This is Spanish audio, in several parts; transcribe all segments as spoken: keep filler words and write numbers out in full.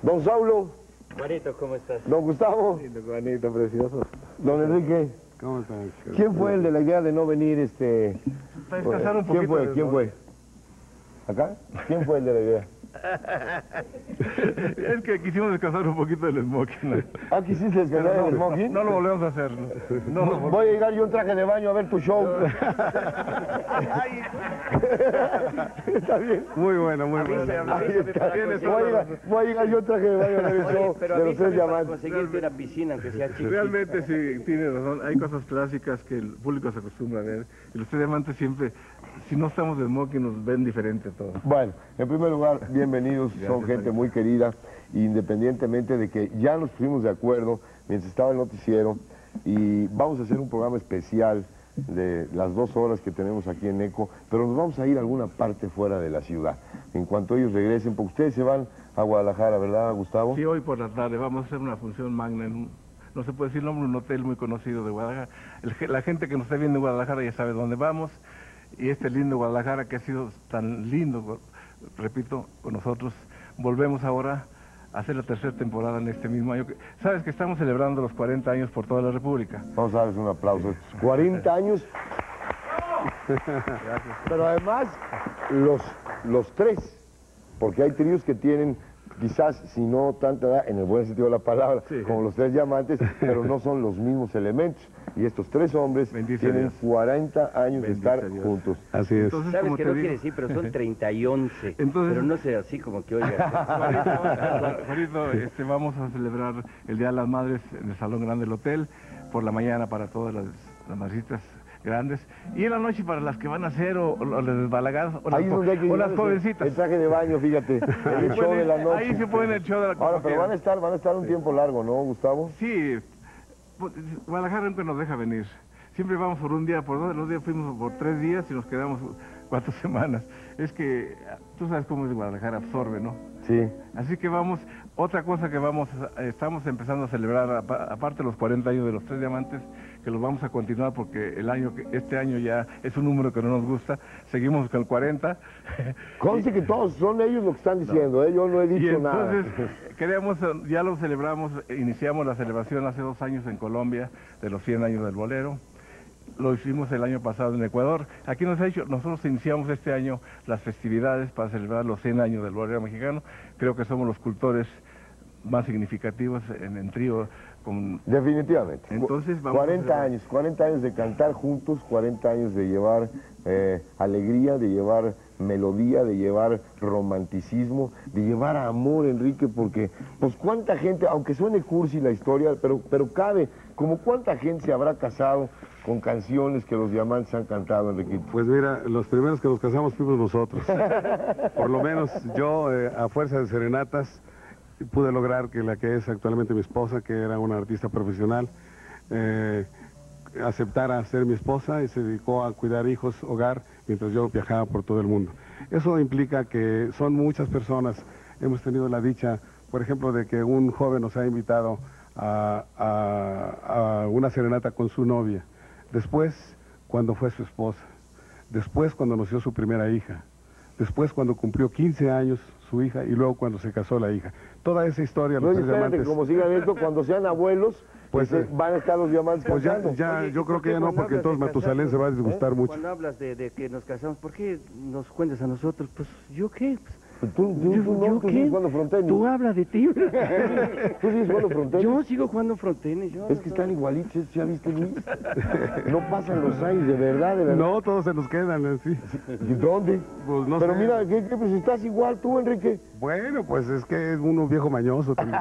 Don Saulo. Juanito, ¿cómo estás? Don Gustavo. Lindo, Juanito, precioso. Don Enrique. ¿Cómo estás? ¿Quién fue el de la idea de no venir, este... Para descansar un ¿Quién poquito fue? del ¿Quién fue? ¿Acá? ¿Quién fue el de la idea? Es que quisimos descansar un poquito del smoking. ¿Ah, quisiste descansar no, el smoking? No lo volvemos a hacer. No, no, Voy a llegar yo en traje de baño a ver tu show. Está bien. Muy bueno, muy Avísame, bueno. Ahí avísame está. para Voy a, conseguir- llegar, voy a llegar yo en traje de baño a ver el Oye, show pero de los tres avísame para diamantes. conseguirte una piscina, aunque sea chiquita. Realmente sí, tiene razón. Hay cosas clásicas que el público se acostumbra a ver. Y los tres diamantes siempre, si no estamos de smoking, nos ven diferente todo. Bueno, en primer lugar, bienvenidos, Gracias, son gente Mario. muy querida, independientemente de que ya nos pusimos de acuerdo mientras estaba el noticiero y vamos a hacer un programa especial de las dos horas que tenemos aquí en ECO, pero nos vamos a ir a alguna parte fuera de la ciudad, en cuanto ellos regresen, porque ustedes se van a Guadalajara, ¿verdad, Gustavo? Sí, hoy por la tarde vamos a hacer una función magna en un, no se puede decir el nombre, un hotel muy conocido de Guadalajara. El- la gente que nos está viendo en Guadalajara ya sabe dónde vamos, y este lindo Guadalajara que ha sido tan lindo, repito, con nosotros, volvemos ahora a hacer la tercera temporada en este mismo año. Sabes que estamos celebrando los cuarenta años por toda la República. Vamos a darles un aplauso. cuarenta años, pero además los, los tres, porque hay tríos que tienen quizás, si no tanta edad, en el buen sentido de la palabra, Sí. como los tres diamantes, pero no son los mismos elementos. Y estos tres hombres Bendice tienen Dios. cuarenta años de Bendice estar Dios. juntos. Así es. Entonces, Sabes como que te no digo- quiere decir, pero son treinta y once. Entonces- Pero no sé, así como que oiga. Juanito, este, vamos a celebrar el Día de las Madres en el Salón Grande del Hotel, por la mañana para todas las, las madrecitas grandes, y en la noche para las que van a hacer, o, o las desbalagadas, o las, Ahí es donde hay que o las llevarles el- jovencitas. El traje de baño, fíjate, el Ahí show ponen- de la noche. Ahí se ponen el show de la Ahora, pero como van a estar, van a estar un tiempo largo, ¿no, Gustavo? Sí, pues, Guadalajara nunca nos deja venir. Siempre vamos por un día, por dos, los días fuimos por tres días y nos quedamos cuatro semanas. Es que tú sabes cómo es Guadalajara, absorbe, ¿no? Sí. Así que vamos, otra cosa que vamos, a- estamos empezando a celebrar, apa- aparte de los cuarenta años de los tres diamantes, que los vamos a continuar porque el año, que- este año ya es un número que no nos gusta, seguimos con el cuarenta. Conste que todos son ellos lo que están diciendo, ¿eh? Yo no he Y dicho nada. entonces, queremos, eh, ya lo celebramos, iniciamos la celebración hace dos años en Colombia, de los cien años del bolero. Lo hicimos el año pasado en Ecuador. Aquí nos ha hecho, nosotros iniciamos este año las festividades para celebrar los cien años del bolero mexicano. Creo que somos los cultores más significativos en, en trío. Con... Definitivamente. Entonces, vamos a cuarenta celebrar. años, cuarenta años de cantar juntos, cuarenta años de llevar eh, alegría, de llevar melodía, de llevar romanticismo, de llevar amor, Enrique, porque pues cuánta gente, aunque suene cursi la historia, pero, pero cabe, como cuánta gente se habrá casado con canciones que los diamantes han cantado, Enriquito. Pues mira, los primeros que nos casamos fuimos nosotros. Por lo menos yo, eh, a fuerza de serenatas, pude lograr que la que es actualmente mi esposa, que era una artista profesional, eh, aceptara ser mi esposa y se dedicó a cuidar hijos, hogar, mientras yo viajaba por todo el mundo. Eso implica que son muchas personas. Hemos tenido la dicha, por ejemplo, de que un joven nos ha invitado a, a, a una serenata con su novia. Después, cuando fue su esposa. Después, cuando nació su primera hija. Después, cuando cumplió quince años su hija, y luego cuando se casó la hija. Toda esa historia, No, los y tres espérate, diamantes... como sigan esto, cuando sean abuelos, Pues, pues, eh, van a estar los diamantes Pues ya, cantando. ya Oye, yo ¿y creo por que qué ya no, cuando porque hablas entonces de Matusalén se va a casarnos, disgustar mucho. Cuando hablas de, de que nos casamos, ¿por qué nos cuentas a nosotros? Pues, ¿yo qué? Pues, Tú, tú, yo, tú no, ¿yo tú qué? sigues jugando frontenis. Tú hablas de ti. Tú sigues jugando frontenis. Yo sigo jugando frontenis. Yo Es que están igualitos, ¿ya viste, Luis? No pasan los años, de verdad, de verdad. No, todos se nos quedan así. ¿Y dónde? Pues no Pero sé. mira, ¿qué, qué, pues estás igual tú, Enrique. Bueno, pues es que es uno viejo mañoso también.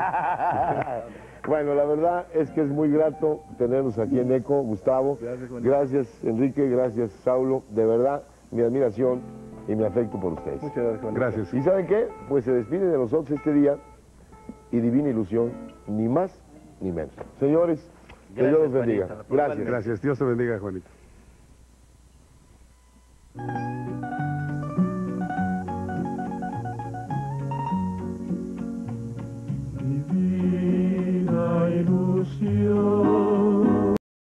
Bueno, la verdad es que es muy grato tenerlos aquí en ECO, Gustavo. Gracias, Juanito. Gracias, Enrique, gracias, Saulo. De verdad, mi admiración y mi afecto por ustedes. Muchas gracias, Juanito. Gracias. ¿Y saben qué? Pues se despide de nosotros este día y divina ilusión, ni más ni menos. Señores, que Dios los Gracias, bendiga. Juanito. Gracias. Gracias. Dios te bendiga, Juanito.